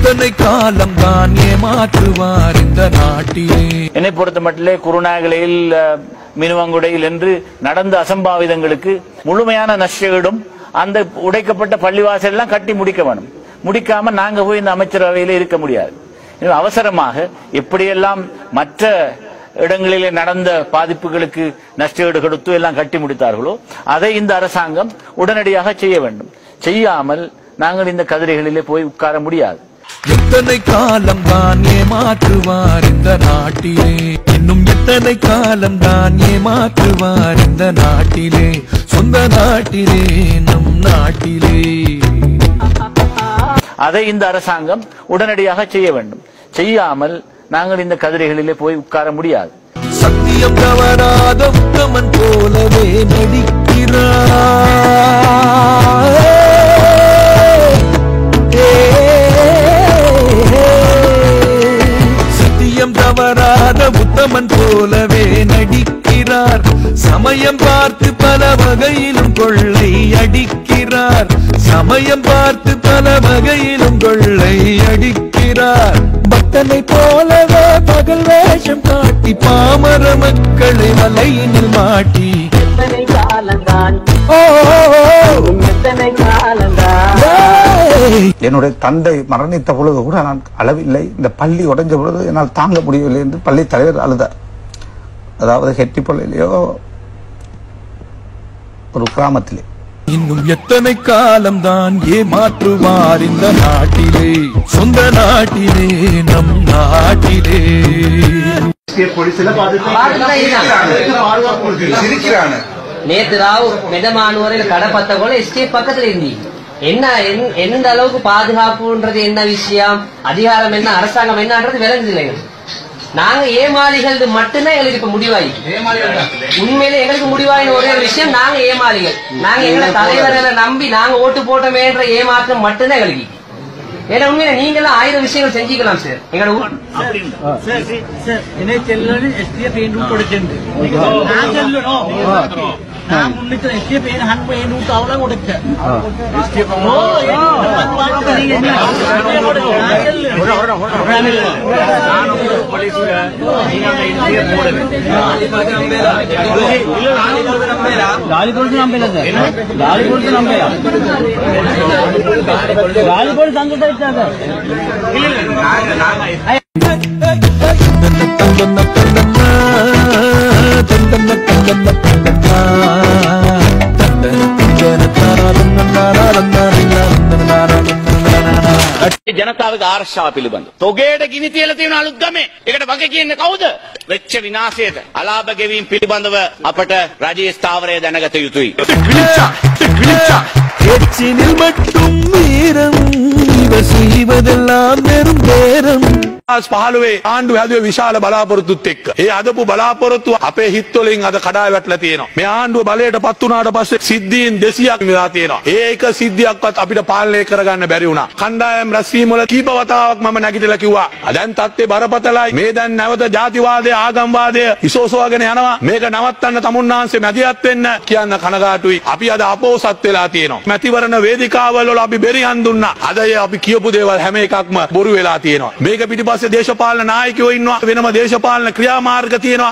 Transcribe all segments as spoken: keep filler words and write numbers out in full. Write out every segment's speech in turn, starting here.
எத்தனை காலம் தான் ஏமாற்றுவார் இந்த நாட்டிலே. என்னை பொறுத்த மட்டிலே குருநாகலையில் மினுவங்குடையில் என்று நடந்த அசம்பாவிதங்களுக்கு முழுமையான நஷ்டஈடும் அந்த உடைக்கப்பட்ட பள்ளிவாசல் எல்லாம் கட்டி முடிக்க வேணும். முடிக்காம நாங்க போய் இந்த அமைச்சரவையில இருக்க முடியாது. அவசரமாக எப்படியெல்லாம் மற்ற இடங்களிலே நடந்த பாதிப்புகளுக்கு நஷ்டஈடு கொடுத்து எல்லாம் கட்டி முடித்தார்களோ அதை இந்த அரசாங்கம் உடனடியாக செய்ய வேண்டும். செய்யாமல் நாங்கள் இந்த கதிரைகளிலே போய் உட்கார முடியாது. எத்தனை காலம் தான் ஏமாற்றுவார் இந்த நாட்டிலே, இன்னும் எத்தனை காலம் தான் ஏமாற்றுவார் இந்த நாட்டிலே, சொந்த நாட்டிலே நம் நாட்டிலே. அதை இந்த அரசாங்கம் உடனடியாக செய்ய வேண்டும். செய்யாமல் நாங்கள் இந்த கதிரைகளிலே போய் உட்கார முடியாது. சத்தியம் தவறாத உத்தமன் போலவே நடிக்கிறார். சத்தியம் தவறாத உத்தமன் போலவே நடிக்கிறார். சமயம் பார்த்து பல வகையிலும் கொள்ளை அடிக்கிறார். சமயம் பார்த்து பல வகையிலும் கொள்ளை அடிக்கிறார். பக்தனை போலவே பகல் வேஷம் காட்டி பாமர மக்களை வலையினில் மாட்டி என்னுடைய தந்தை மரணித்த பொழுது கூட நான் அளவில்லை. இந்த பள்ளி உடைஞ்ச பொழுது என்னால் தாங்க முடியவில்லை என்று பள்ளி தலைவர் அழுதார். அதாவது ஹெட்டிப்பள்ளியிலேயோ ஒரு கிராமத்திலே. இன்னும் எத்தனை காலம் தான் ஏமாற்றுவார் இந்த நாட்டிலே, சொந்த நாட்டிலே நம் நாட்டிலே. நேத்து ராவ் மெதமானூரில் கடப்பத்த போல எஸ்கேப் பக்கத்துல இருந்தீங்க. என்ன எந்த அளவுக்கு பாதுகாப்புன்றது என்ன விஷயம், அதிகாரம் என்ன, அரசாங்கம் என்னன்றது விளங்குதில்லை. நாங்க ஏமாளிகள் மட்டும்தான் எங்களுக்கு இப்ப முடிவாயிருக்கு. உண்மையிலே எங்களுக்கு முடிவாயின ஒரே விஷயம், நாங்க ஏமாளிகள். நாங்க எங்களை தலைவர்களை நம்பி நாங்க ஓட்டு போட்டோமேன்ற ஏமாற்றம் மட்டும்தான் எங்களுக்கு. ஏன்னா உண்மையில நீங்க எல்லாம் ஆயிரம் விஷயங்கள் செஞ்சுக்கலாம் சார். எங்களோட ජනතාවගේ ආරක්ෂාව පිළිබඳ තොගේට ගිනි තියලා තියෙන අලුත් ගමේ ඒකට වගේ කියන්නේ කවුද? වෙච්ච විනාශයට අලාභ ගෙවීම පිළිබඳව අපට රජයේ ස්ථාවරය දැනගත යුතුයි. எச்சினில் மட்டும் வீரம் இவர் செய்வதெல்லாம் வெறும் பேரம். පහළොවේ ආණ්ඩුව හැදුවේ විශාල බලාපොරොත්තුත් එක්ක. ඒ අදපු බලාපොරොත්තු අපේ හිත්වලින් අද කඩා වැටලා තියෙනවා. මේ ආණ්ඩුව බලයට පත් වුණාට පස්සේ සිද්ධීන් දෙසීයක් වෙලා තියෙනවා. ඒ එක සිද්ධියක්වත් අපිට පාලනය කරගන්න බැරි වුණා. කණ්ඩායම් රැස්වීම වල කීප වතාවක් මම නැගිටලා කිව්වා. දැන් තත්ත්වේ බරපතලයි. මේ දැන් නැවත ජාතිවාදය ආගම්වාදය ඉසෝසෝගෙන යනවා. මේක නවත්තන්න තමුන්නාන්සේ මැදිහත් වෙන්න කියන්න කනගාටුයි. අපි අද අපෝසත් වෙලා තියෙනවා. මැතිවරණ වේදිකාවල වල අපි බෙරිහන් දුන්නා. අද අපි කියපු දේවල් හැම එකක්ම බොරු වෙලා තියෙනවා. මේක පිටිපස්සේ දේශපාලන නායකයෝ ඉන්නවා. වෙනම දේශපාලන ක්‍රියාමාර්ග තියෙනවා.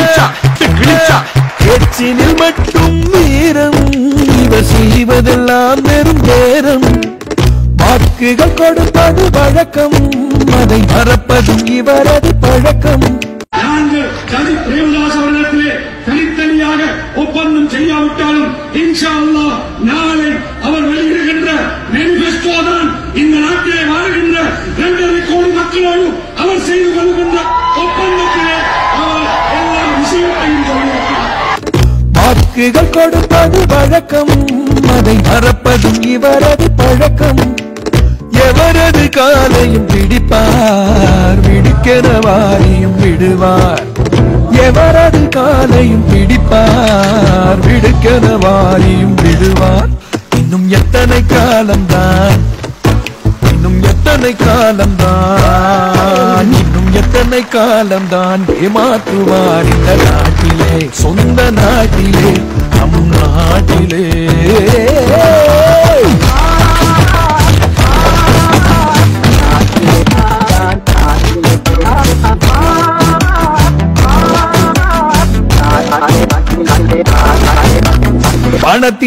எச்சினில் மட்டும் வீரம் இவர் செய்வதெல்லாம் வெறும் பேரம். வாக்குகள் கொடுப்பது வழக்கம், அதை மறப்பதும் இவரது பழக்கம். நாங்கள் கவி பிரேமதாஸ் அவர்களிடத்திலே தனித்தனியாக ஒப்பந்தம் செய்யாவிட்டாலும் இன்ஷா அல்லாஹ் நாளை அவர் வெளியிடுகின்ற மேனிபெஸ்டோ தான் இந்த நாட்டிலே வாழ்கின்ற இரண்டரை கோடி மக்களோடு அவர் செய்து கொள்கின்ற ஒப்பந்தத்திலே அவர் எல்லா விஷயத்தையும் சொல்லியிருக்கிறார். வாக்குகள் கொடுப்பது வழக்கம், அதை மறப்பதும் இவரது பழக்கம். எவரது காலையும் பிடிப்பார், விடுக்கிற வாரியும் விடுவார். எவரது காலையும் பிடிப்பார், விடுக்கிற வாரியும் விடுவார். இன்னும் எத்தனை காலம்தான், இன்னும் எத்தனை காலம்தான், இன்னும் எத்தனை காலம்தான் ஏமாற்றுவார் இந்த நாட்டிலே, சொந்த நாட்டிலே நம் நாட்டிலே.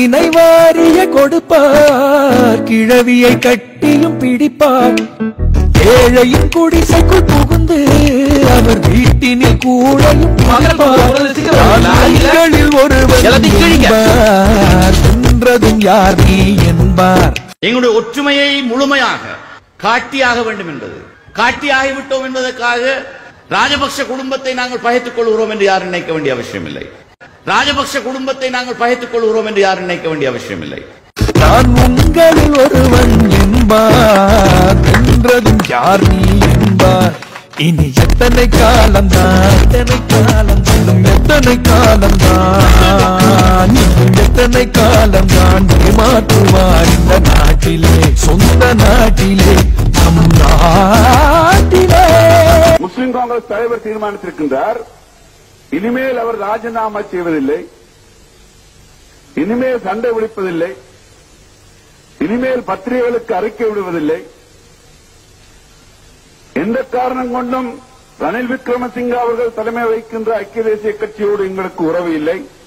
காட்டினை வாரிய கொடுப்பார், கிழவியை கட்டியும் பிடிப்பார். ஏழையின் குடிசைக்குள் புகுந்து அவர் வீட்டினில் கூழையும் ஒருவர் வென்றதும் யார் நீ என்பார். எங்களுடைய ஒற்றுமையை முழுமையாக காட்டியாக வேண்டும் என்பது, காட்டியாகிவிட்டோம் என்பதற்காக ராஜபக்ஷ குடும்பத்தை நாங்கள் பகைத்துக் கொள்கிறோம் என்று யாரும் நினைக்க வேண்டிய அவசியம் இல்லை. ராஜபக்ஷ குடும்பத்தை நாங்கள் பகைத்துக் கொள்கிறோம் என்று யாரும் நினைக்க வேண்டிய அவசியம் இல்லை. நான் உங்களில் ஒருவன் என்பார், வென்றதும் யார் நீ என்பார். இனி எத்தனை காலம்தான், எத்தனை காலம்தான், எத்தனை காலம்தான், இன்னும் எத்தனை காலம்தான் ஏமாற்றுவார் இந்த நாட்டிலே, சொந்த நாட்டிலே, நம் நாட்டிலே. முஸ்லிம் காங்கிரஸ் தலைவர் தீர்மானித்திருக்கின்றார், இனிமேல் அவர் ராஜினாமா செய்வதில்லை, இனிமேல் சண்டை விழிப்பதில்லை, இனிமேல் பத்திரிகைகளுக்கு அறிக்கை விடுவதில்லை, எந்த காரணம் கொண்டும் ரணில் விக்ரமசிங்க அவர்கள் தலைமை வகிக்கின்ற ஐக்கிய தேசிய கட்சியோடு எங்களுக்கு உறவு இல்லை.